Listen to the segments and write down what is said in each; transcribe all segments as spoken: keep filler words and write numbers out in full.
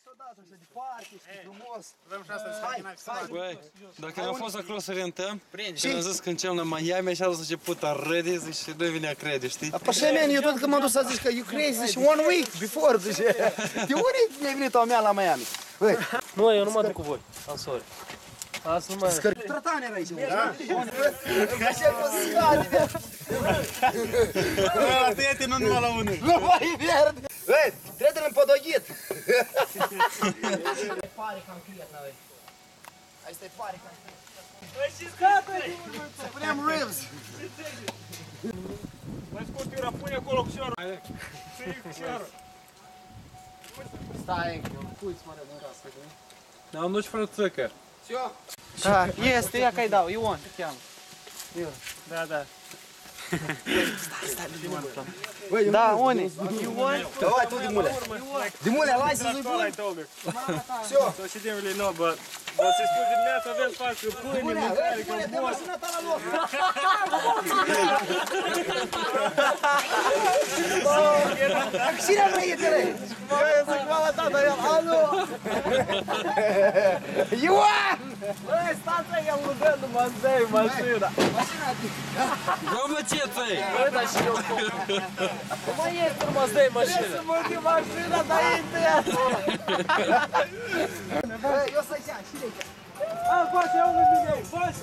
odată așa departe, știi, frumos. Avem șansa de scandinavi. Băi, dacă am fost acolo să rentăm, când am zis că încem la Miami, așa a început a râde, zice, nu vine a crede, știi? Așa, man, eu tot când m-am dus să zic că you crazy, zice, one week before, zice, de unde mi-ai venit o mea la Miami? Băi, nu, eu nu mă duc cu voi, I'm sorry. Asta nu mai... scări. Trătane era aici, da? Așa cum se scade. Atât, nu numai la unul. Nu mai verde. Băi, trebuie împodoghit. Pare cam criet, n-avei. Asta e pare cam criet. Băi, și scată! Să punem ribs. Mai scurt, Iura, pune acolo cu șoară. Ții cu șoară. Stai, puiți mare în rasă, nu? Dar am dus fără țăcă. Da, este, ia că-i dau, Ion, te cheamă. Da, da. Da, unde? Ion? Давай, tu Dimulea. Dimulea, lai să zui bun. Все. Să știm ele nou, bă. Dar să spui dimineața avem fac pâine, Dimulea, mâncare, Dimulea, că dă bun. mașina ta la loc. Cine prietene? Eu zic, mama, tata, el, alo! Ioan! Băi, stați aici, am rugând, mă îndei mașina. Bă, mă, ce ți-ai? Băi, dar și eu cum? Cum mai este, mă îndei mașina? Trebuie să mă duc mașina, dar e tăiat. Eu să-i ia, cine e? A, face, ia unul din ei, face!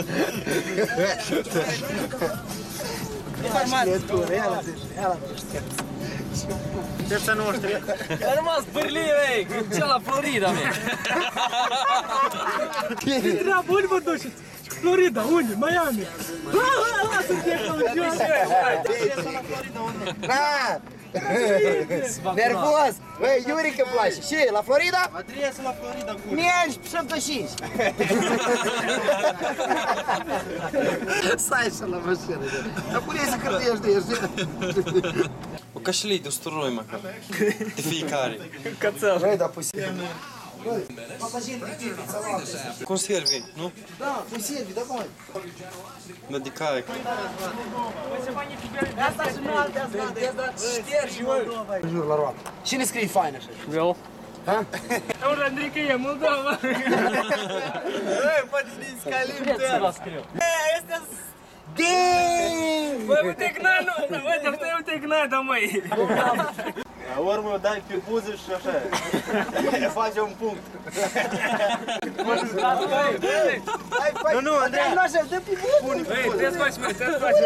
Arhitectură, ia la zice, ia la zice. Cepța noștri. A rămas Berlin, vei, ce la Florida, mea. Treabă, unde vă duceți? Florida, unde? Miami. Lasă-te acolo, jos. Na! Nervos! Băi, Iurica îmi place. Și, la Florida? Adresa la Florida cu. Mergi pe șaptezeci și cinci. Stai așa la mașină. Dar pune-i hârtie de ești. O cașelei de usturoi, măcar. De fiecare. Cățel. Băi, dar pui Băi, pasageri de tine, salată. Conservi, nu? Da, pui servi, da, băi. Da, de caiac. Asta și nu alte asta, de asta ștergi, mă. Jur la roată. Cine scrie fain așa? Eu? Ha? Eu, Andrica, e Moldova. Băi, poate din scalim Vreți să vă scriu. Astea Damn! Băi, uite gnai, nu, uite, uite, uite gnai, da, măi. La urmă o dai pe buză și așa. Face un punct. Nu, nu, Andrei. Nu așa, dă pe bun. Băi, trebuie să faci, mă, trebuie să faci.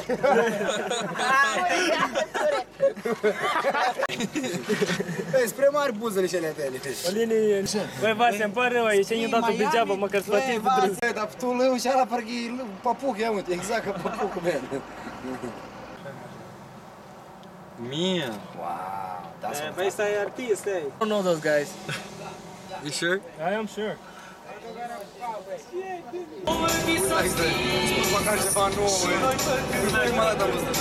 Băi, spre mari buzele cele tale. Oline, băi, Vasea, îmi pare rău, aici ai dat-o degeaba, măcar să plătim cu drâns. Băi, dar tu lău și ala parcă e papuc, ia uite, exact ca papucul meu. Mie. Wow, that's what Băi, stai artist, ei. I don't know those guys. You sure? I am sure. Spus măcar ceva nou, băi. Prima dată am văzut.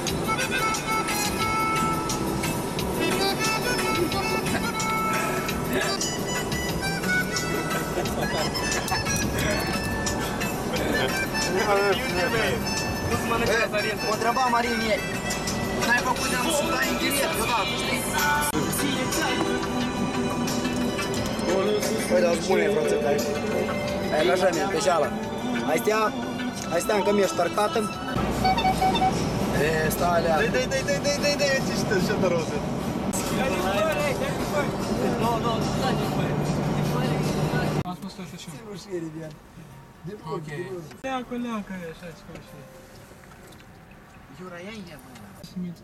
Nu-ți mănâncă lazarentă. O întreba Marin ieri. N-ai făcut de-am să dai în direct, odată, știi? Păi, dar spune, frățăca, ai angajament, pe ceala. Ai stea, ai stea încă mi-ești tarcată. E, stai alea. Dai, dai, dai, dai, dai, dai, dai, ce știu, ce te roză. Nu, nu, stai de fără. Am spus tot așa. Nu știu, Rivian. De bun, de bun. Leacă, leacă, așa, ce faci și Iura, ia-i ea, bă. smiță.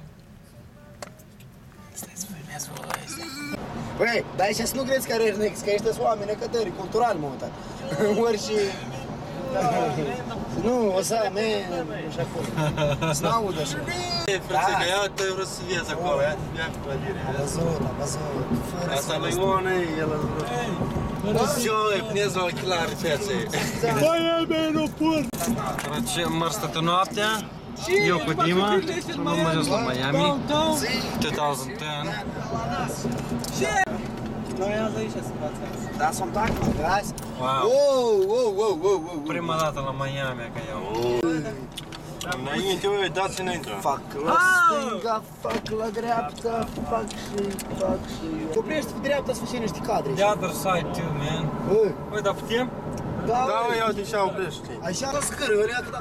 Băi, dar aici să nu crezi că rednecks, că ăștia sunt oameni necătări, culturali, mă, tati. Ori și... Nu, o să, man, așa acolo. Să n-aud așa. E, frățecă, ia te vreau să vezi acolo, ia ia cu clădire. Am văzut, am văzut. Fără Asta să lui vă Ion, el a zis. Și eu îi puneți la ochelari, feței. Băi, e bine, nu pur! Trăgem mărstătă noaptea, eu cu Dima, am ajuns la Miami, două mii zece. Noi azi aici să față. Da, sunt tac, mă, grazi. Wow! Wow, wow, wow, wow, wow. Prima dată la Miami, că eu. Înainte, ui, dați înainte. Fac la stânga, fac la dreapta, fac și, fac și... Oprește pe dreapta să faci niște cadre. The other side too, man. Bă, Băi, dar putem? da, Da, bă. ia uite și oprește. Așa la scâră, ărea că da...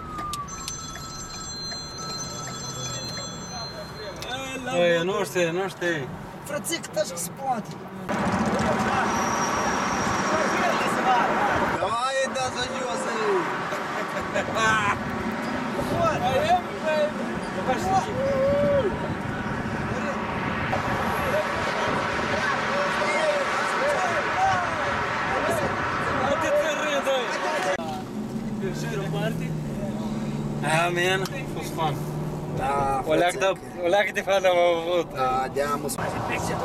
Băi, nu știu, nu știu. Frățică, taci că se poate. Hai, dați-o jos, ei. Ah, man, it was fun. Da, O leacă de, o leacă de fan am avut. Da, de-aia mă spune.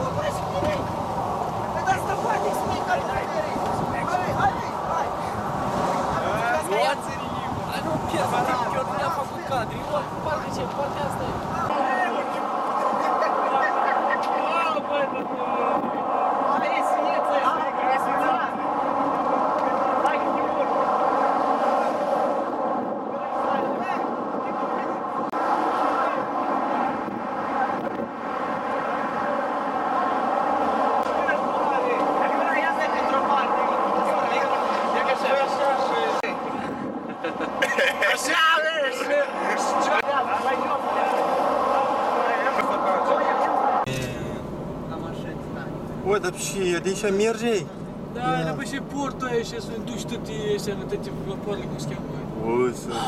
Ой, dar și de aici merge? Da, dar și portul ăia și să duci toate ăștia, toate vapoarele cum se cheamă. Ui, să...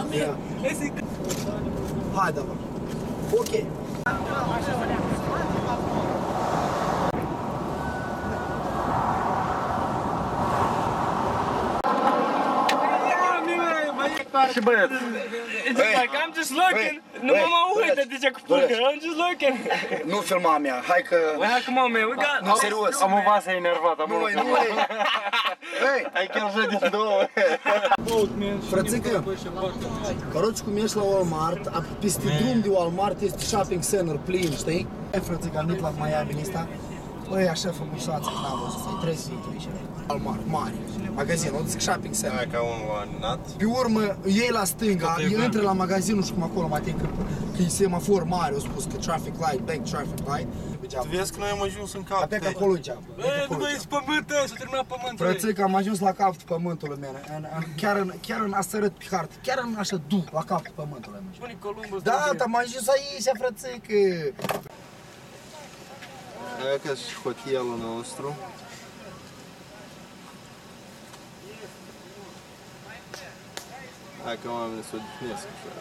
Hai, da, bă. Ok. Și băieți. It's like, I'm just looking. Nu mă mă uit de ce cu pulcă. I'm just looking. Nu filma mea, hai că... Well, come on, man. We got... Nu, serios. Am o vasă enervat, am Nu, o nu, ei. Ei, Ai chiar și din două. frățică, căroci cum ești la Walmart, peste drum de Walmart este shopping center plin, știi? Ei, frățică, am venit la Miami în ăsta. Băi, așa frumușață, că n-am văzut, e trei sute aici. Walmart, mare, magazin, o zic shopping center. Hai ca unul anat. Pe urmă, ei la stânga, ei intră la magazinul și cum acolo, mai că, că e semafor mare, au spus că traffic light, back traffic light. Tu vezi că noi am ajuns în cap. Abia că acolo e geapă. Băi, nu mai ești pământ ăia, s-a terminat pământul. Frățică, am ajuns la capătul pământului, mene. În, în, chiar, în, chiar în asta arăt pe hartă, chiar în așa du, la capătul pământului. mă. Pune Columbus. Da, dar am ajuns aici, frățică. Aia ca și hotelul nostru. Hai că oamenii se odihnesc așa.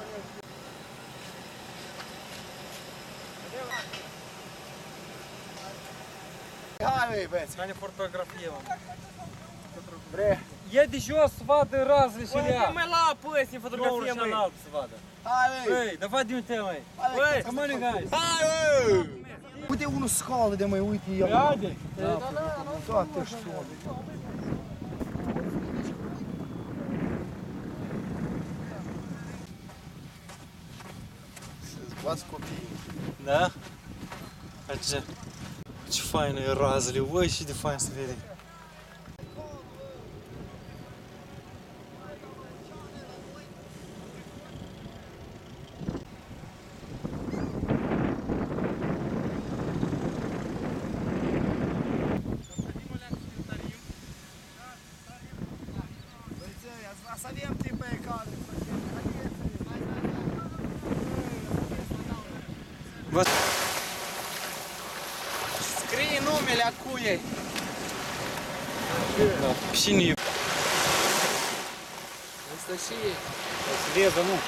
Hai, băi, băieți. Hai ne fotografiem. Bre. E de jos să vadă razele și le ia. Mai la apă, să ne fotografiem, Nu, și măi. înalt să vadă. Hai, băi. Băi, давай din te, măi. Băi, Come on, guys. Hai, băi. Uite unul scoală de mai uite el. Haide. Toate șoare. Să-ți bați copiii. Da? Ce, ce faină e razele, ui, și de fain să vede. Să avem timp pe cadru. scrie numele acuiei. Da. Cine e? Asta și e. Să vedă, nu?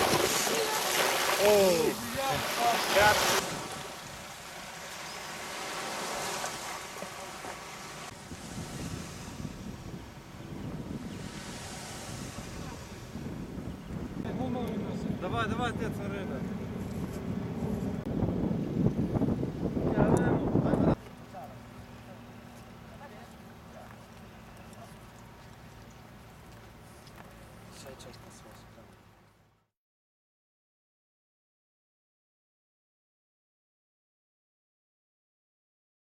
Oh. Давай, давай, отец, рыба. Сейчас, сейчас, сейчас.